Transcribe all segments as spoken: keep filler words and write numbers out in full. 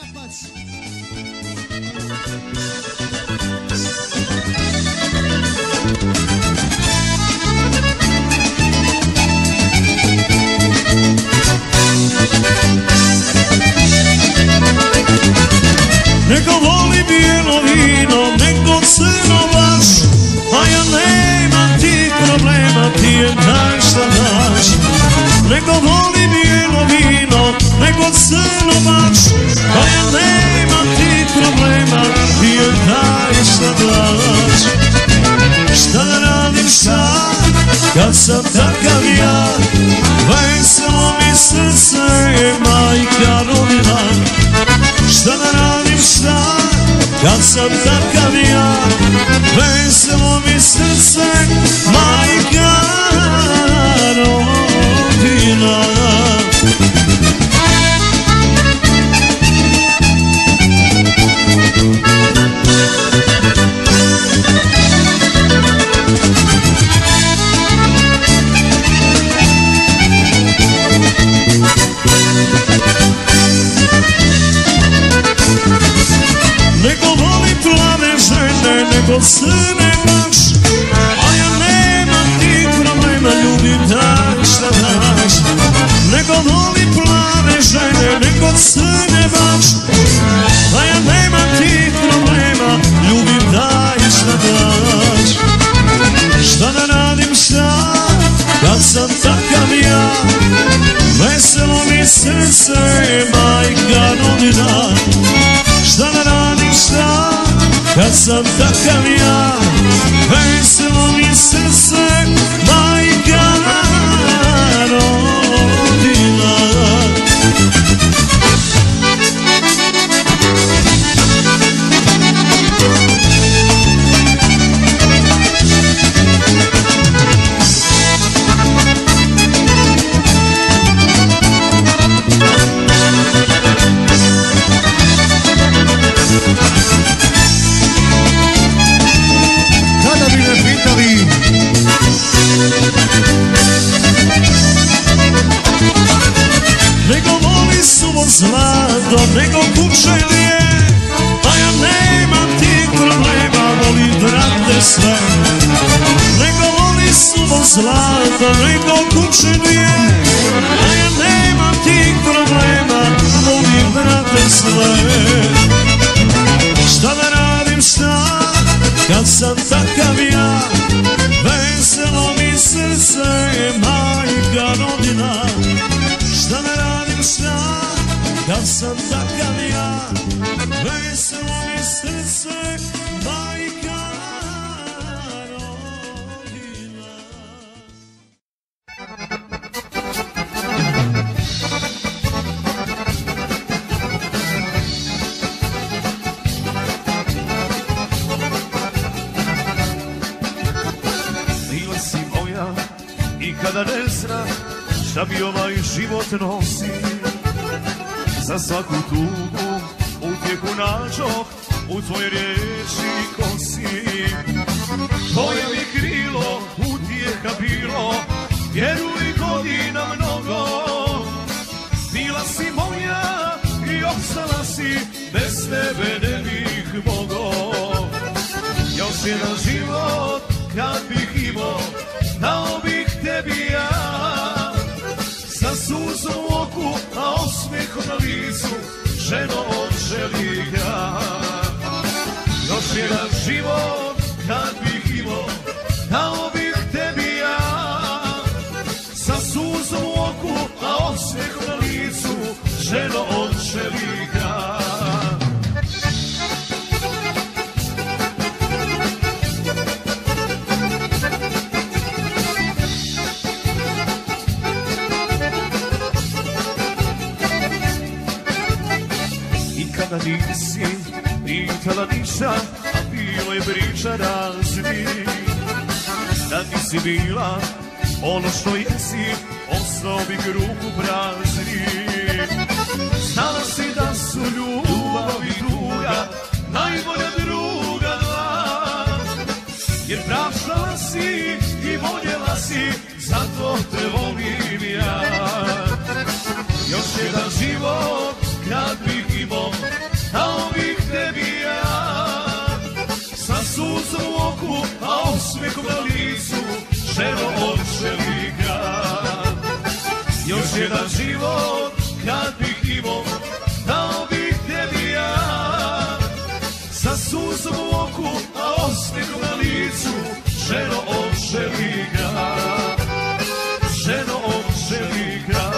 Neko voli bijelo vino, neko crno baš, a ja nemam tih problema, ti je daj šta daš. Neko voli bijelo vino, neko crno baš, a ja nemam tih problema, ti je daj šta daš. Šta da radim sad, kad sam takav ja, veselo mi srce je majka rodina. Šta da radim sad, kad sam takav ja, veselo mi srce, majka rodina. Neko voli plave žene, neko crne baš, a ja nemam tih problema, ljubim daj šta daš. Neko voli plave žene, neko crne baš, a ja nemam tih problema, ljubim daj šta daš. Šta da radim sad, kad sam takav ja, veselo mi srce je majka rodina. Šta da radim sad, kad sam takav ja, veselo mi srce, majka rodina. Kada bi me pitali nego voli suvo zlato, nego kućelije, a ja nemam tih problema, volim brate sve. Nego voli suvo zlato, nego kućelije, a ja nemam tih problema, volim brate sve. Šta da radim sad, kad sam takav ja, veselo mi srce je majka rodina. Šta da radim sad, kad sam takav ja, veselo mi srce, majka rodina. Kada ne znam šta bi ovaj život nosi, za svaku tugu utjehu nađoh u tvojoj riječi kosi. Tvoje mi krilo utjeha bilo, vjeruj godina mnogo. Bila si moja i ostala si, bez tebe ne bih mogao. Još jedan život kad bih imao, dao bih tebi ja, sa suzom u oku, a osmijehom na licu, ženo od želija. Još jedan život kad bih imao, dao bih tebi ja, sa suzom u oku, a osmijehom na licu, ženo od želija. Kada nisi pitala ništa, a bilo je priča razni. Da nisi bila ono što jesi, ostao bih ruku prazni. Znala si da su ljubav i druga, najbolja druga dva. Jer praštala si i voljela si, zato te volim ja. Još jedan život kad bih imao, dao bih tebi ja. Sa suzom u oku, a osmijehom na licu, ženo odželi ga. Još jedan život kad bih imao, dao bih tebi ja. Sa suzom u oku, a osmijehom na licu, ženo odželi ga. Ženo odželi ga.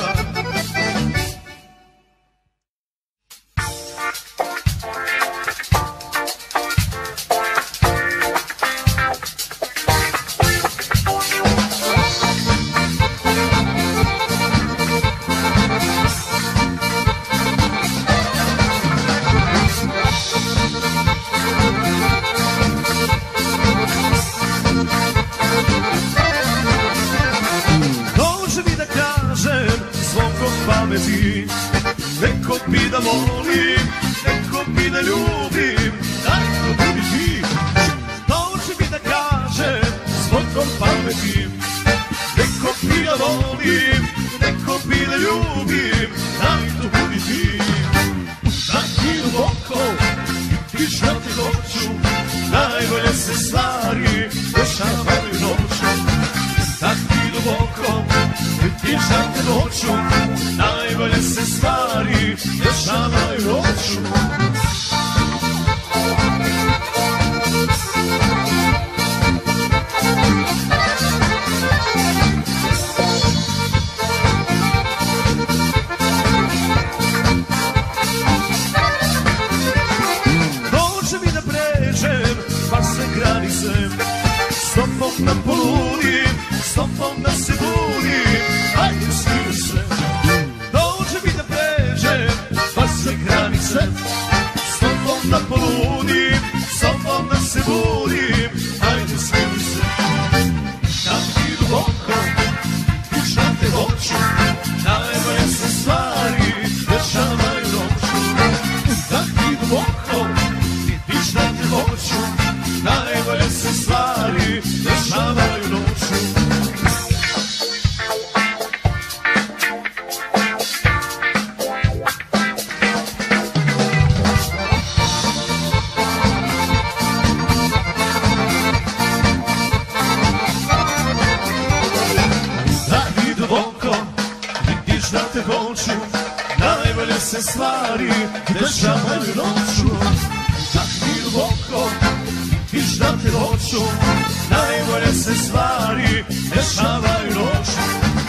Neko bi da volim, neko bi da ljubim, daj to budi ti. Dođi mi da kažem zvokom pameti. Neko bi da volim, neko bi da ljubim, daj to budi ti. Da ti duboko, ti šta ti hoću, najbolje se stvari dešavaju noću. Da ti duboko, ti šta ti hoću, najbolje se stvari dešavaju noću. Dođe mi da pređem, pa se granice, s tobom da poludim, s tobom da se budim, ajde smiju se. S tobom da poludim, s tobom da se budim, ajde smiri se. Da ti duboko, ti šta te hoću, najbolje se stvari dešavaju noću. Da ti duboko, ti šta te hoću, najbolje se stvari dešavaju noću. Najbolje se stvari dešavaju noću. Tak mi duboko, vidiš da te hoću, najbolje se stvari dešavaju noću.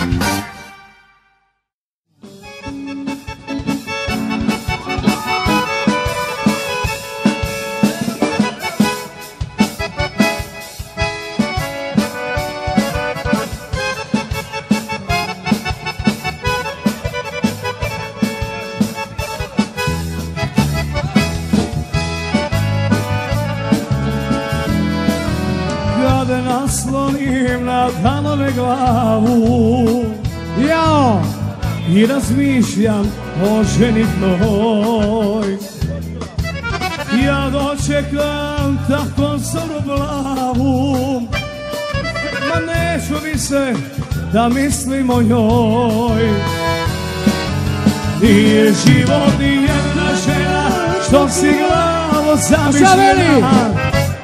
Naslonim na dlanove glavu, jao, i razmišljam o ženi tvoj. Ja dočekam tako zoru glavu, ma neću mi se da mislim o njoj. Nije život ni jedna žena što si glavo zamišljena.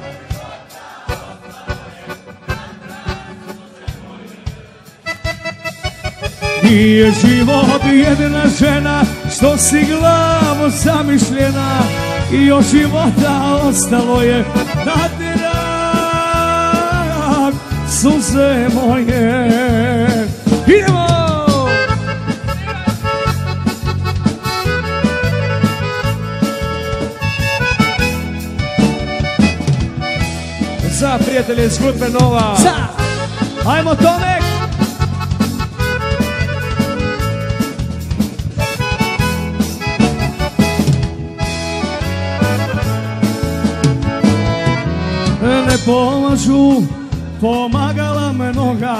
Nije život jedna žena što si glavo zamišljena i još života ostalo je da ti rak suze moje. Idemo! Za prijatelje iz grupe Nova. Za! Ajmo Tomek! Ne pomažu, pomagala me noga,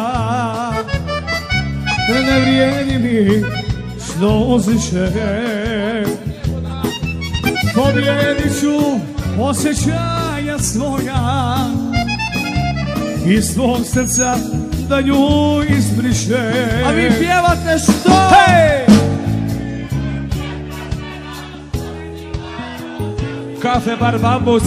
ne vrijedi mi sloziše. Pobjedit ću osjećanja svoja, iz svog srca da nju izbriše. A vi pjevate što? Hej! kafe bar bambus.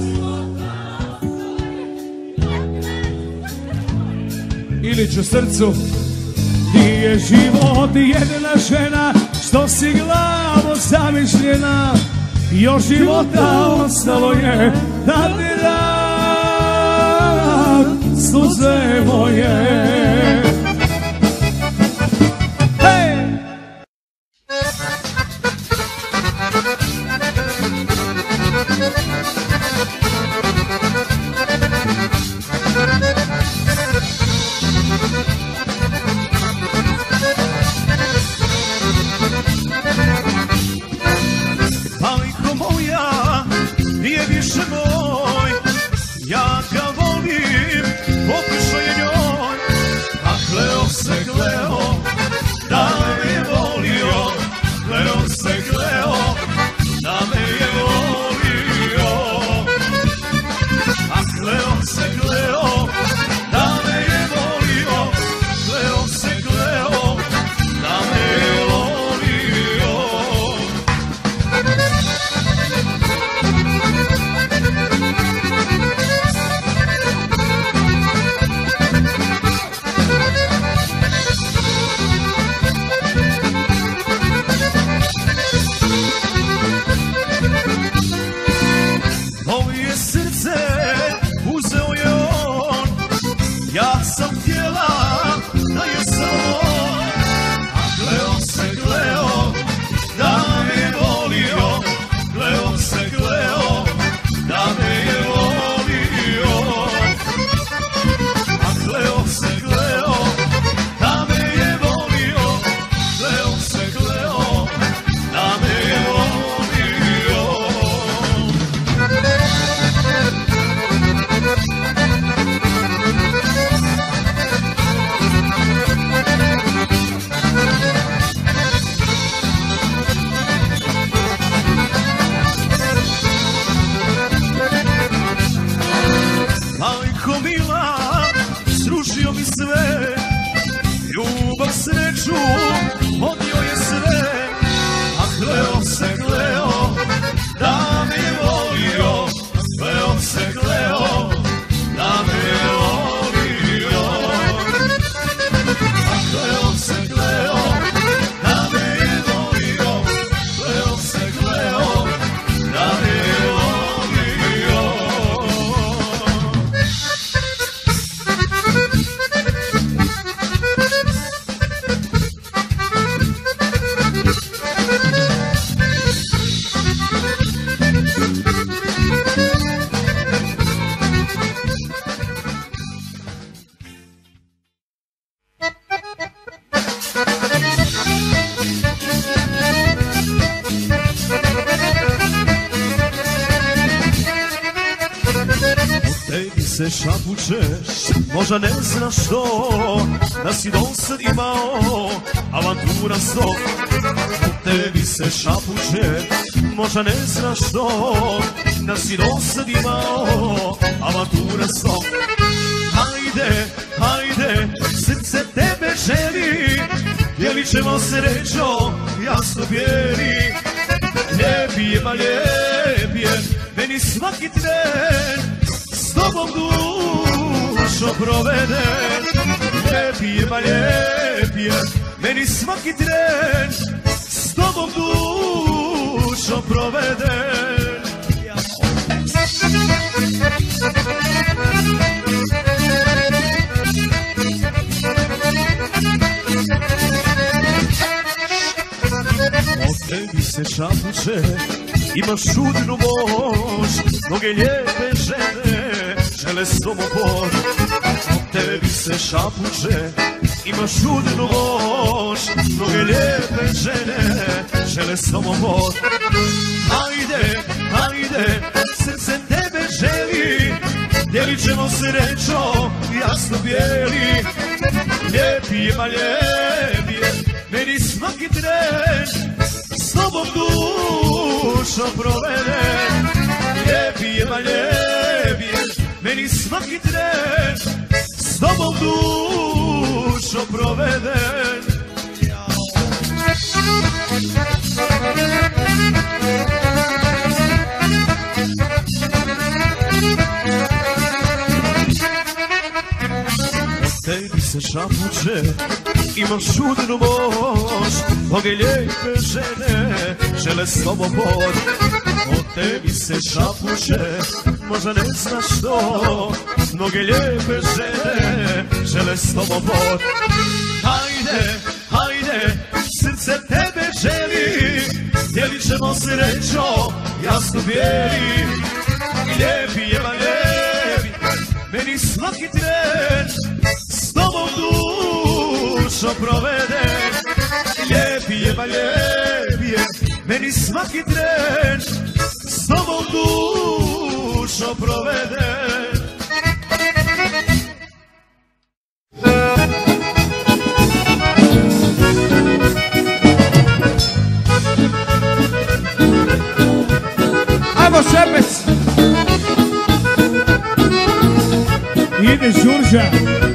Ilić u srcu. Ti je život jedna žena, što si glavo zamišljena, još života ostalo je da ti dam suze moje. se šapućeš, možda ne znaš što, da si dosad imao avantura sto. U tebi se šapuće, možda ne znaš što, da si dosad imao avantura sto. Hajde, hajde, srce tebe želi, dijelit ćemo srećo, jasno bijeli. Lijepi je, ma lijep je, meni svaki tren s tobom dušo proveden. Lijepi je, ma lijep je, meni svaki tren s tobom dušo proveden. Od tebi se šapuće, imaš čudnu moć, mnoge lijepe žene žele s tobom poć. Od tebi se šapuće, imaš čudnu moć, mnoge lijepe žene žele s tobom poć. Hajde, hajde, srce tebe želi, dijelit ćemo srećo, jasno bijeli. Lijepi je, ma lijep je, meni svaki tren s tobom dušo proveden. Lijepi je, ma lijep je, meni svaki tren s tobom dušo proveden. šapuće, imaš čudnu moć, mnoge lijepe žene žele s tobom bod. O tebi se šapuće, možda ne znaš što, mnoge lijepe žene žele s tobom bod. Hajde, hajde, srce tebe želi, dijelit ćemo srećo, jasno bijeli. Lijepi je, ma lijepi, meni svaki tren s tobom dušo provede. Lijepi je, ma lijepi je, meni svaki tren s tobom dušo provede. Ajmo Šepec! Ide Žurža!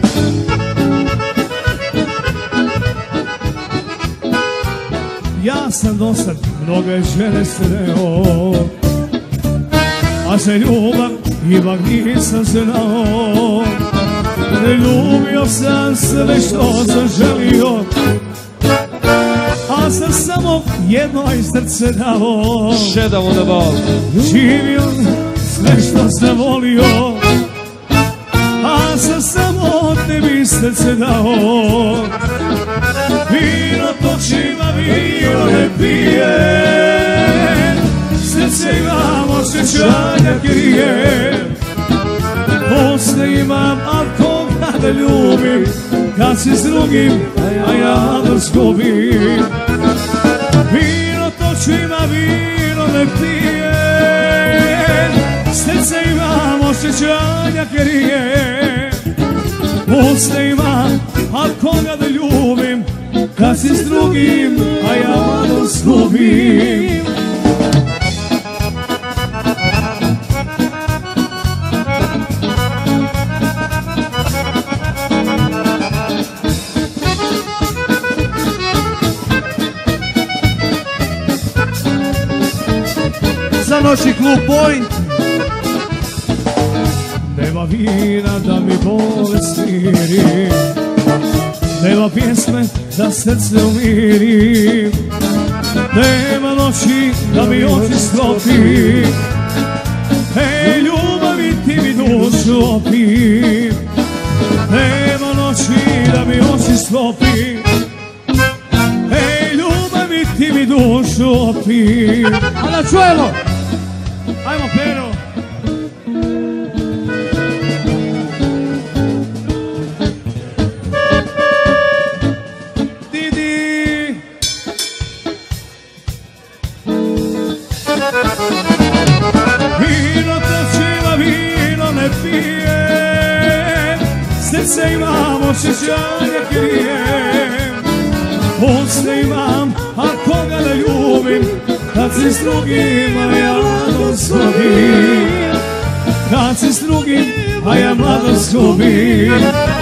Ja sam dosad mnoge žene sreo, a za ljubav ipak nisam znao. Ne ljubio sam sve što sam želio, a sam samo jedno iz srce dao. Šedamo da bol. Živio sve što sam volio, a sam samo tebi srce dao. Vino točima, vino ne pije, srce imam, osjećanja krije. Posle imam, a koga da ljubim, kad si s drugim, a ja da zgubim. Vino točima, vino ne pije, srce imam, osjećanja krije. Posle imam, a koga da ljubim, kad si s drugim, a ja da zgubim. Za noći klub Point. Nema vina da mi bolest smiri, nema pjesme da srce umiri, nema noći da mi oči sklopi. Ej, ljubavi ti mi dušu opi, nema noći da mi oči sklopi. Ej, ljubavi ti mi dušu opi. A da čujemo! Ajmo Pero! Srce imam, osjećanja krije. Posle imam, a koga da ljubim, kad si s drugim, a ja mladost gubim. Kad si s drugim, a ja mladost gubim.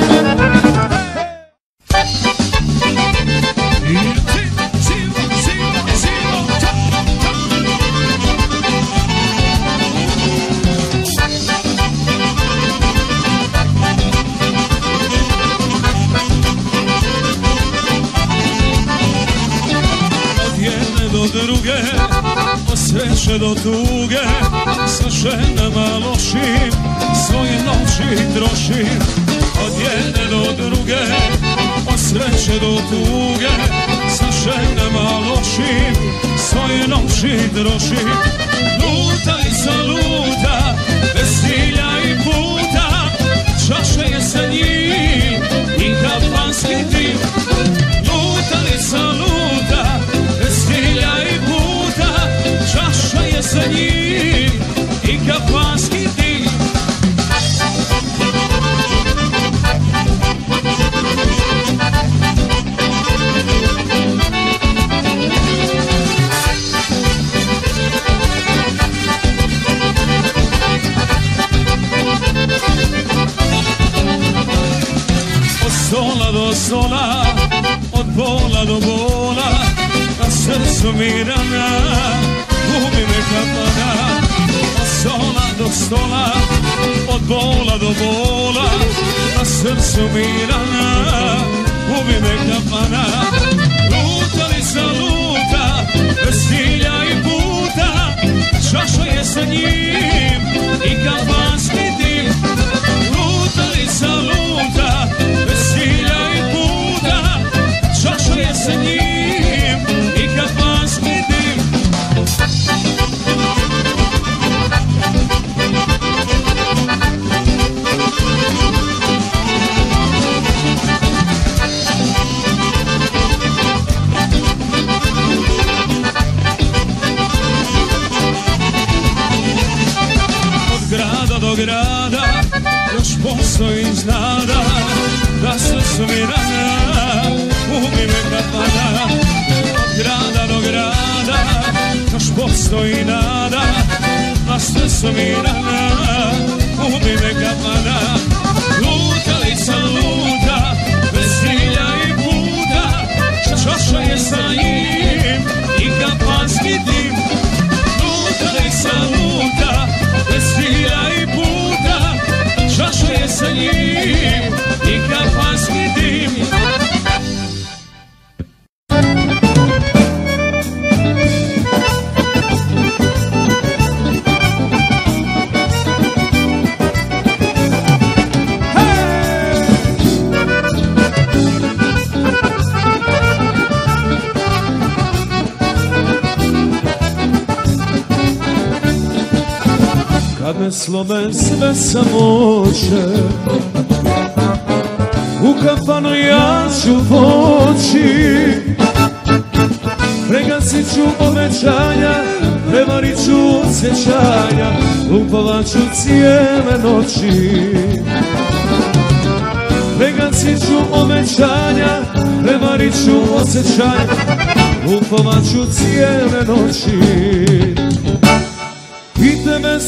Sreće do tuge, sa ženama lošim, svoje noći trošim. Od jedne do druge, od sreće do tuge, sa ženama lošim, svoje noći trošim. Luta i zaluta, bez cilja i puta, čaše je sa njim i kafanski dim. Luta i zaluta, bez cilja i puta, čaša je za njih i kafanski dim. Od stola do stola, od bola do bola, na srcu mi rana, gubi me kapana. Od stola do stola, od bola do bola, na srcu mi rana, ubi me kafana. Lutalica luta, bez cilja i puta, čaša je sa njim i kafanski dim. Lutalica luta, bez cilja i puta, čaša je sa njim i kafanski dim. Do grada još postoji znada, da srcu mi rana, ubi me kafana. Od grada do grada još postoji nada, da srcu mi rana, ubi me kafana. Lutalica luta, bez cilja i puta, čaša je sa njim i kafanski dim. Lutalica luta, bez cilja i puta, čaša je sa njim i kafanski dim. Kad me slome sve samoće, u kafanu ja ću poći. Pregasit ću obećanja, prevarit ću osjećanja, lupovat ću cijele noći. Pregasit ću obećanja, prevarit ću osjećanja, lupovat ću cijele noći. I tebe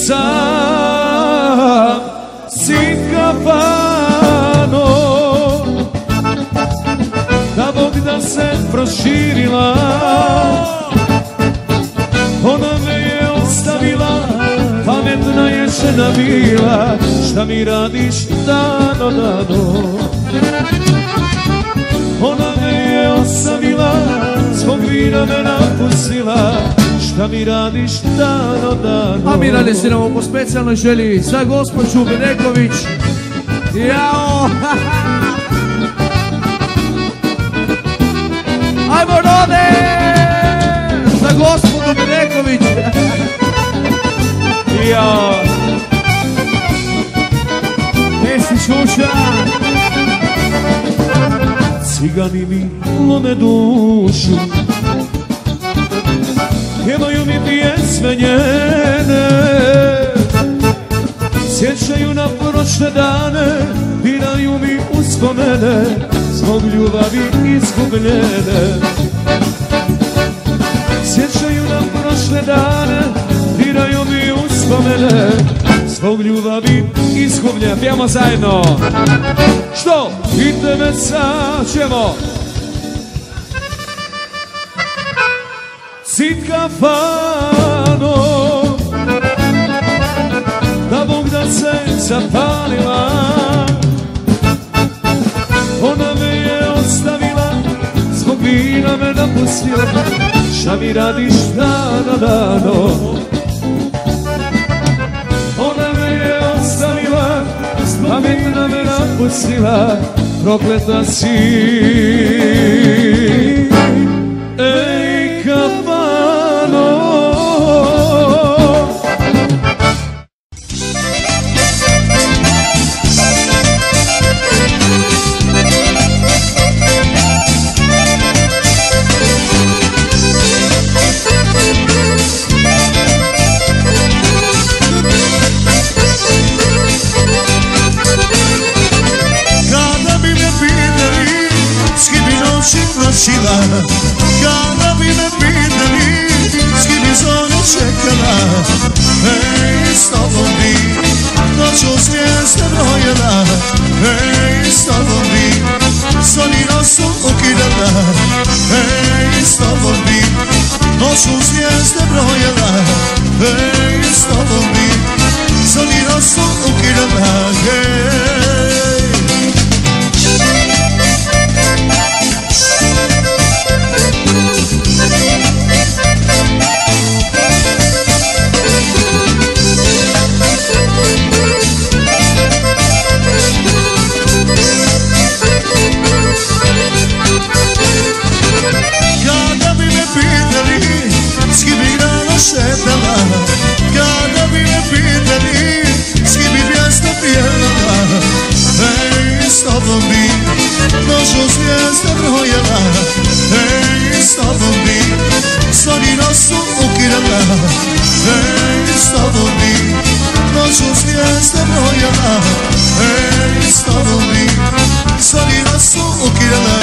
sam si kafano, da Bog da se proširila, ona me je ostavila, pametna je žena bila. Šta mi radiš dano dano? Ona me je ostavila, zbog vina me napustila. Šta mi radiš dano dano? A mi radestiramo po specijalnoj želji za gospođu Bedeković. Jao! Ajmo Rode! Za gospođu Bedeković. Jao! Nesi čuša! Cigani mi lome dušu, pjevaju mi pjesme njene, sjećaju na prošle dane, diraju mi uspomene, zbog ljubavi izgubljene. Sjećaju na prošle dane, diraju mi uspomene, zbog ljubavi izgubljene. Pjevamo zajedno. Što? I tebe sad ćemo. Sit kafano, da Bog da se zapalila, ona me je ostavila, zbog vina me napustila. Šta mi radiš dano dano? Ona me je ostavila, pametna me napustila, prokleta si. Ej kafano, kada bi me pitali s kim bi zonu čekala, ej, s tobom bi noću zvijezde brojala, ej, s tobom bi soli nosu ukidala, ej, s tobom bi noću zvijezde brojala, ej, s tobom bi soli nosu ukidala, ej. su ukidala. Ej, s tobom bi noću zvijezde brojala. Ej, s tobom bi solina su ukidala.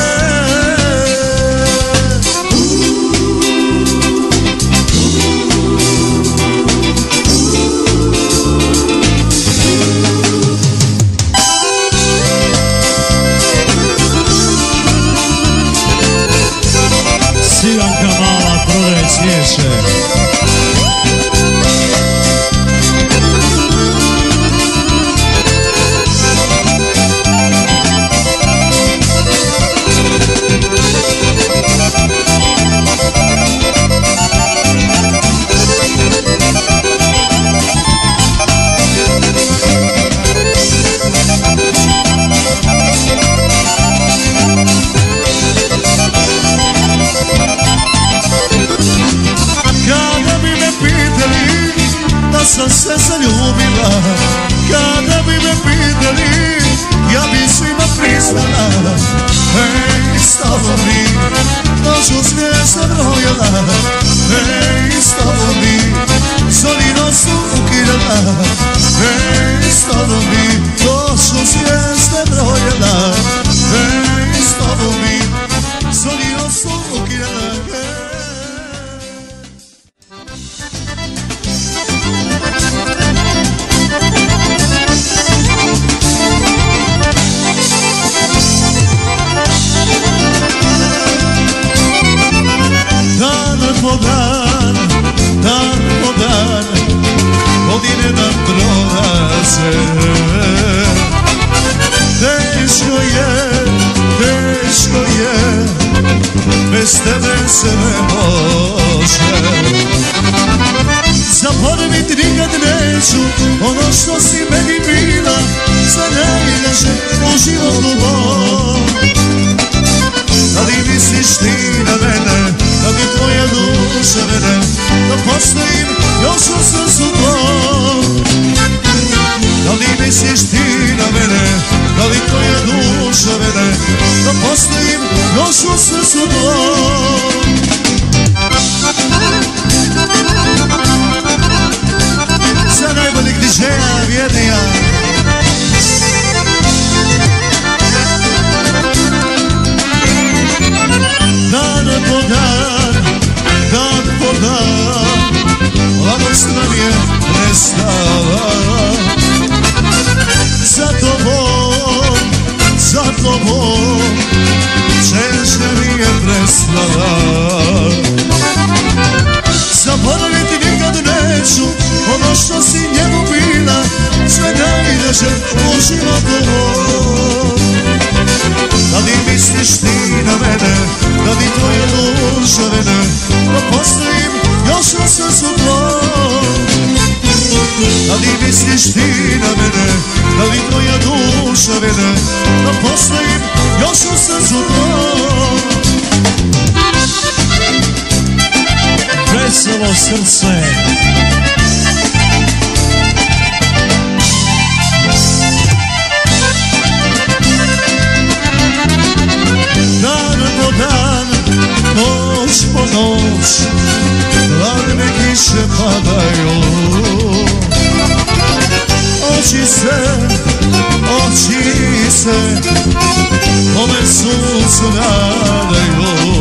Silanka mala prodaje cvijeće. Sam se zaljubila, kada bi me pitali, ja bi svima priznala. Ej, s tobom bi noću zvijezde brojala. Ej, s tobom bi solino su ukidala. Ej, s tobom bi noću zvijezde brojala. Ej, s tobom bi solino su ukidala. Dan po dan, dan po dan, godine nam prolaze. Teško je, teško je, bez tebe se ne može. Zaboraviti nikad neću ono što si meni bila, za najlježe u životu moj. Da li misliš ti na mene, da bi tvoja duša mene, da postojim još u srcu tvoj. Da li misliš ti na mene, da li tvoja duša mene, da postojim još u srcu tvoj. Za najboljih dižeja vjernija. Dan po dan, dan po dan, mladost nam je prestala. Za tobom, za tobom, čežnja mi je prestala. Zaboraviti nikad neću ono što si njemu bila, sve najdraže u životu moj. Da li misliš ti na mene, da li tvoja duša mene, da postojim još u srcu tvoj. Da li misliš ti na mene, da li tvoja duša mene, da postojim još u srcu tvoj. Veselo srce. Dan po dan, noć po noć, hladne kiše padaju. Oči se, oči se, ome suncu nadaju.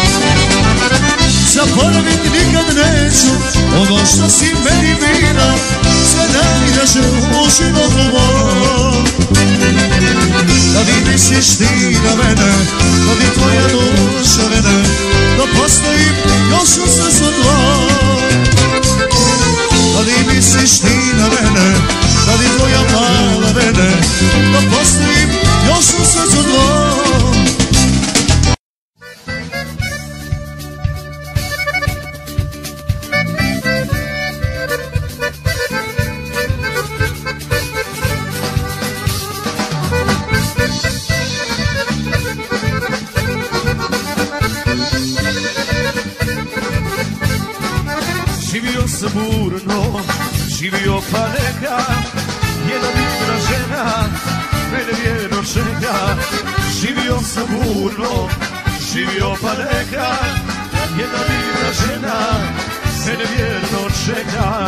Zaboraviti nikad neću ono što si meni bila, sve najdraže u životu moj. Da li misliš ti na mene, da li tvoja duša mene, da postojim još u srcu tvoj. Da li misliš ti na mene, da li tvoja mala mene, da postojim još u srcu tvoj. Živio sam burno, živio pa neka, jedna divna žena, mene vjerno čeka. Živio sam burno, živio pa neka, jedna divna žena, želja.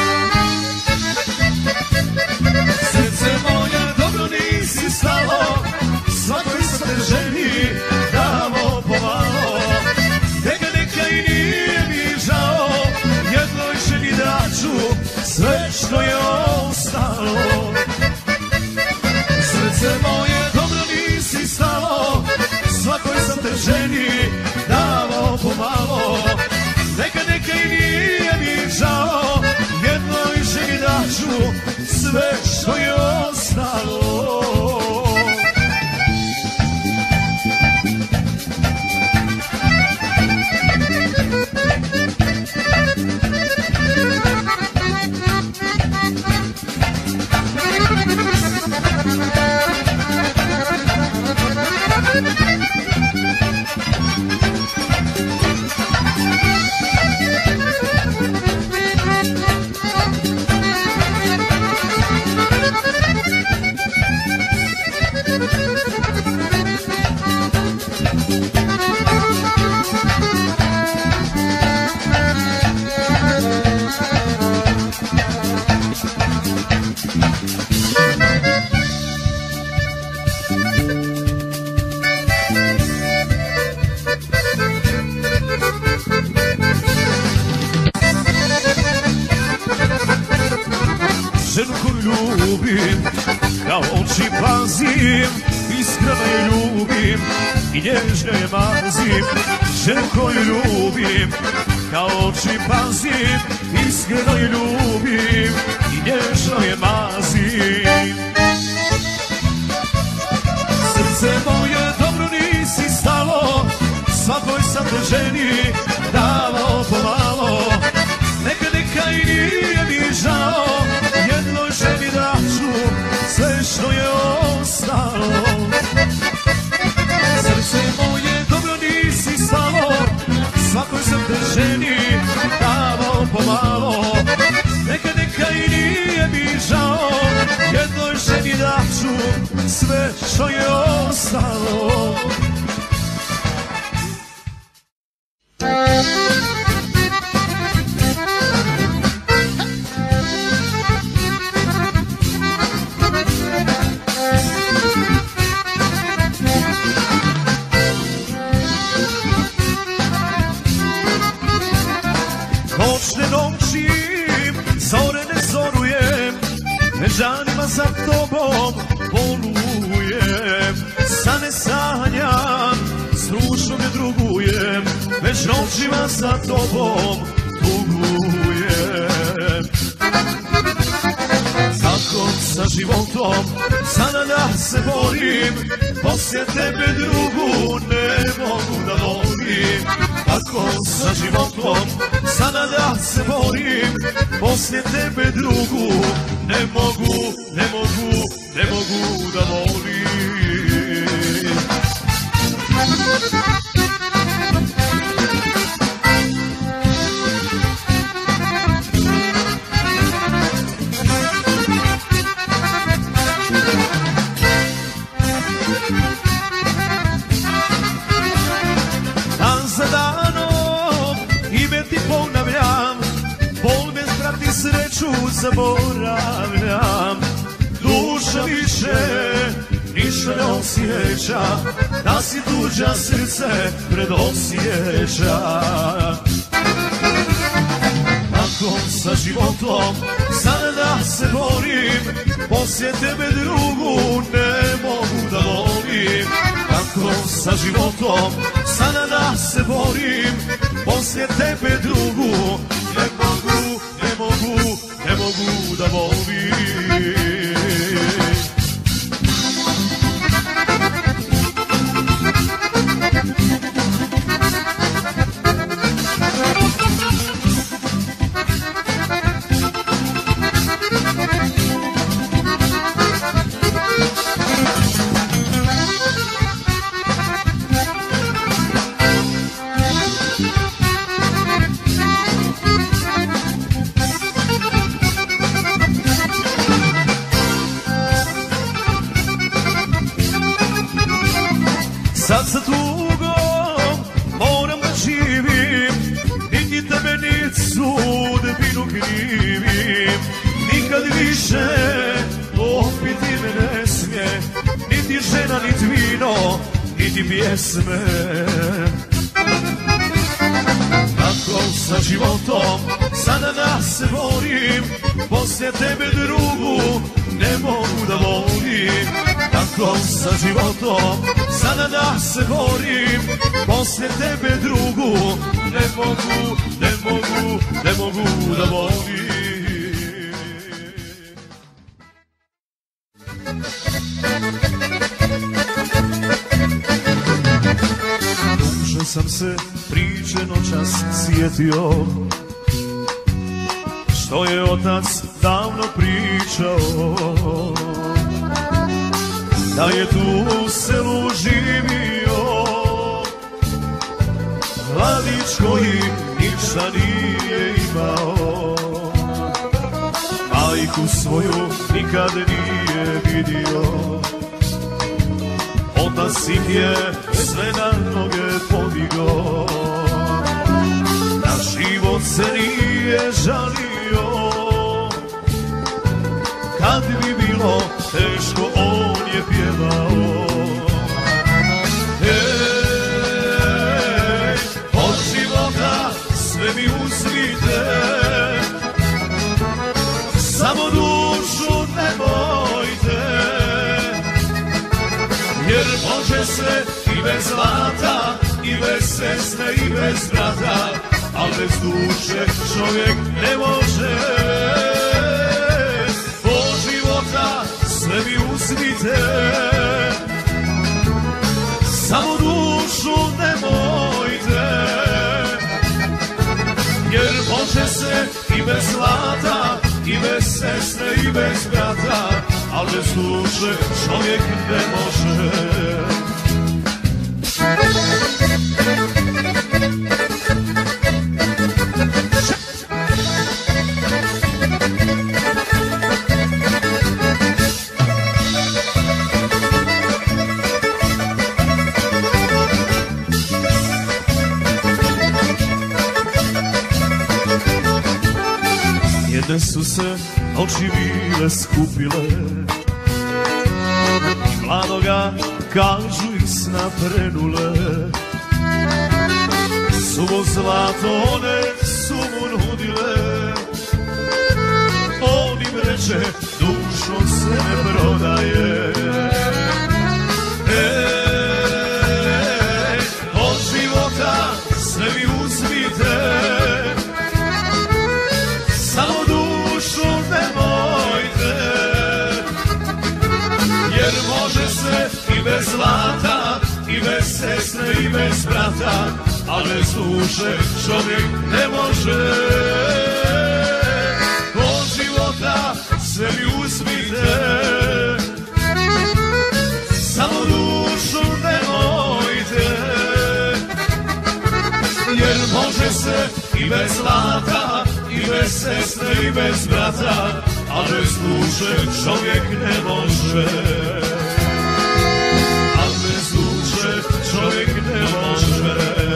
Srce moje dobro nisi stalo, svakoj sam te želji davo pomalo. Neka neka i nije mi žao, jednoj želji daću sve što je ostalo. Srce moje dobro nisi stalo, svakoj sam te želji davo pomalo. Neka neka i nije mi žao, jednoj želji daću sve što je ostalo. Ženu koju ljubim, kao oči pazim, iskreno je ljubim i nježno je mazim. Ženu koju ljubim, kao oči pazim, iskreno je ljubim i nježno je mazim. Srce moje dobro nisi stalo, svakoj sam te ženi davo pomalo. Neka neka i nije mi žao, jednoj ženi daću sve što je ostalo. Srce moje dobro nisi stalo, svakoj sam te ženi davo pomalo. Neka neka i nije mi žao, jednoj ženi daću sve što je ostalo. Noćne noćim, zore ne zorujem, danima za tobom polujem. Sane sanjam, s ružom ne drugujem, već noćima za tobom tugujem. Tako sa životom, sada da se borim, poslije tebe drugu ne mogu da volim. Tako sa životom, sada da se borim, poslije tebe drugu ne mogu, ne mogu, ne mogu da volim. Dan za danom ime ti ponavljam, bol me zbrati sreću zaboravljam. Duša više ništa ne osjeća, da si tuđa srce predosjeća. Tako sa životom, sada da se borim, poslije tebe drugu ne mogu da volim. Tako sa životom, sada da se borim, poslije tebe drugu ne mogu, ne mogu, ne mogu da volim. više opiti me ne smije, niti žena, niti vino, niti pjesme. Tako sa životom sada da se borim, poslije tebe drugu ne mogu da volim. Tako sa životom sada da se borim, poslije tebe drugu ne mogu, ne mogu, ne mogu da volim. Duže sam se priče noćas sjetio, što je otac davno pričao, da je tu u selu živio mladić koji ništa nije imao. Majku svoju nikad nije vidio, otac ih je sve na noge podigao. Na život se nije žalio, kad bi bilo teško on je pjevao. Ej, od života sve mi uzmite, samo dušu ne bojte, jer može se i bez zlata, i bez sestre, i bez brata, al bez duše čovjek ne može. Od života sve mi uzmite, samo dušu ne bojte, jer može se i bez zlata, i bez sestre, i bez brata, al bez duše čovjek ne može. Jedne su se oči bile skupile, mladoga kažu iz sna prenule. Suvo zlato one su mu nudile, on im reče dušo se ne prodaje. Ej, od života sve mi uzmite, samo dušu ne bojte, jer može se i bez zlata, i bez sestre, i bez brata, al bez duše čovjek ne može. Od života sve mi uzmite, samo dušu ne bojte, jer može se i bez zlata, i bez sestre, i bez brata, a bez duše čovjek ne može. A bez duše čovjek ne može.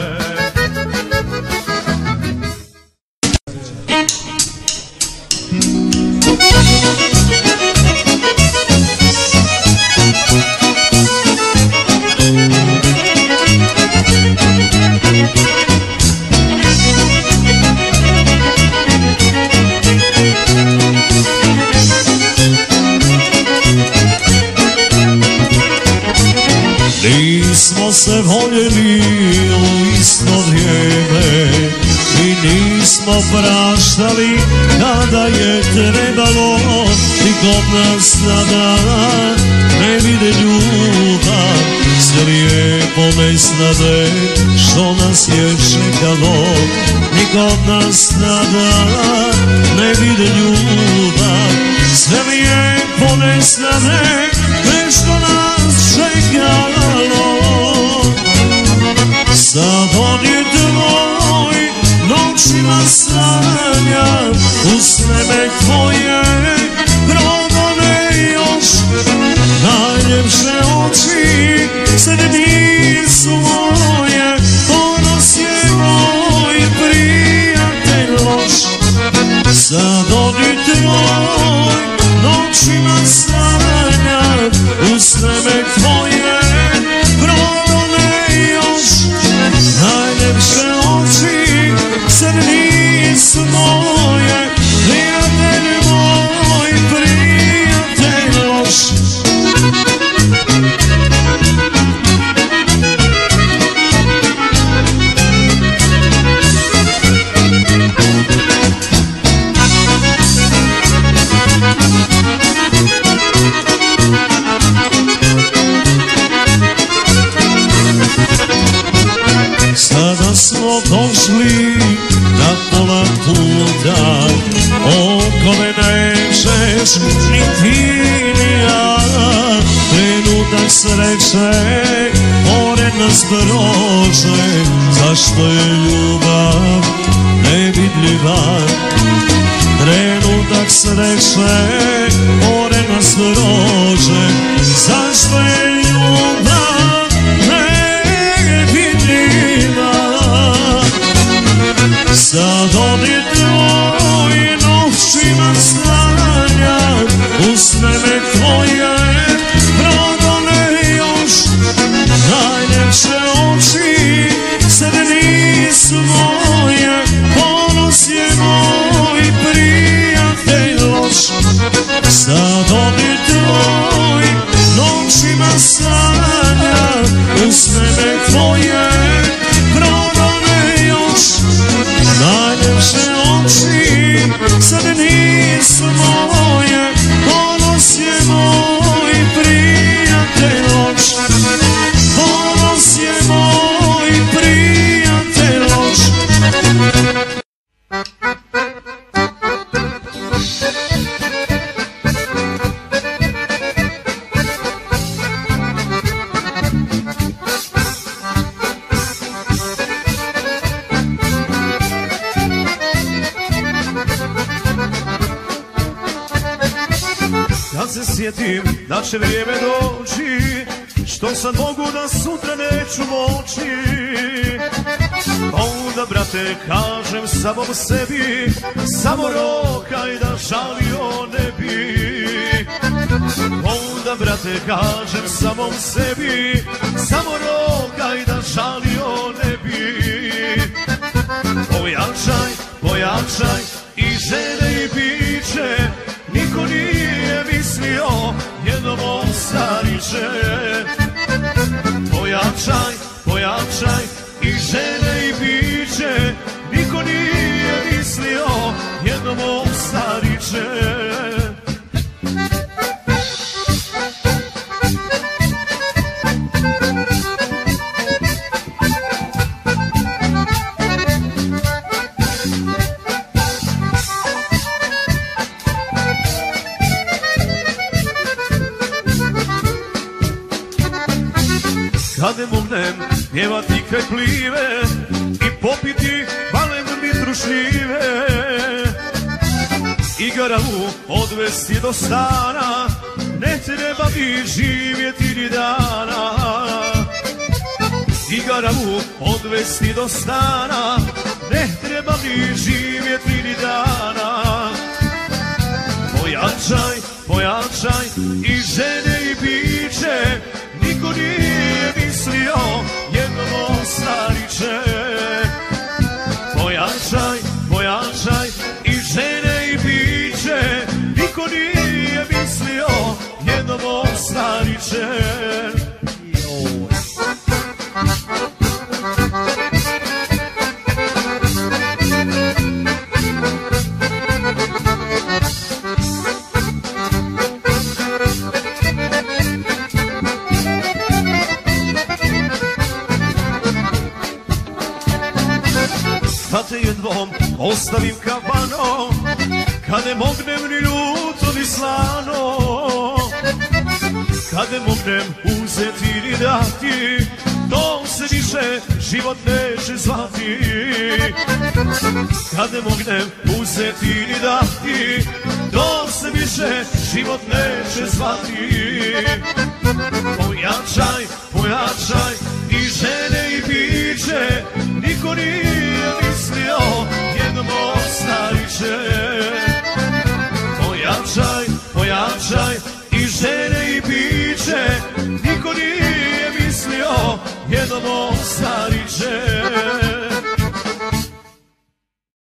Nismo se voljeli u isto vrijeme i nismo praštali kada je trebalo. Nikom nas tada ne vide ljubav, sve lijepo bez nade što nas je čekalo. Nikom nas tada ne vide ljubav, sve lijepo bez nade što nas čekalo. Sad on je tvoj, noćima sanja, uz nebe tvoje progone još. Najljepše oči sredi svoje, ponos je moj prijatelj loš. Sad on je tvoj, moje, prijatelj moj, prijatelj loš. Sada smo došli na pola puta, oko me nećeš ni ti ni ja. Trenutak sreće pored nas prođe, zašto je ljubav nevidljiva? Trenutak sreće pored nas prođe, zašto je ljubav nevidljiva? Sad oni tvoji noćima sanjam, usne me tvoje prodane još. Najljepše oči sad nisu moje, ponos je moj, prijatelj loš. Sad oni tvoji noćima sanjam, usne me tvoje prodane još. Najljepše oči sad nisu moje, ponos je moj, prijatelj loš. Ponos je moj, prijatelj loš. Kad se sjetim da će vrijeme doći, što sad mogu da sutra neću moći, onda brate kažem samom sebi, samo rokaj da žalio ne bi. Onda brate kažem samom sebi, samo rokaj da žalio ne bi. Pojačaj, pojačaj i žene i biće, niko nije mislio jednom ostariće. Pojačaj, pojačaj i žene i biće, niko nije mislio jednom ostariće. Kad ne mognem pjevati kraj plive i popiti balem mitru šljive, i garavu odvesti do stana, ne treba mi živjeti ni dana. I garavu odvesti do stana, ne treba mi živjeti ni dana. Pojačaj, pojačaj i žene i biće, niko nije mislio jednom ostariće. Pojačaj, pojačaj i žene i biće, niko nije mislio jednom ostariće. Kad te jednom ostavim kavano, kad ne mognem ni ljuto ni slano, kad ne mognem uzeti ni dati, to se više život neće zvati. Kad ne mognem uzeti ni dati, to se više život neće zvati. Pojačaj, pojačaj i žene i biće, niko nije mislio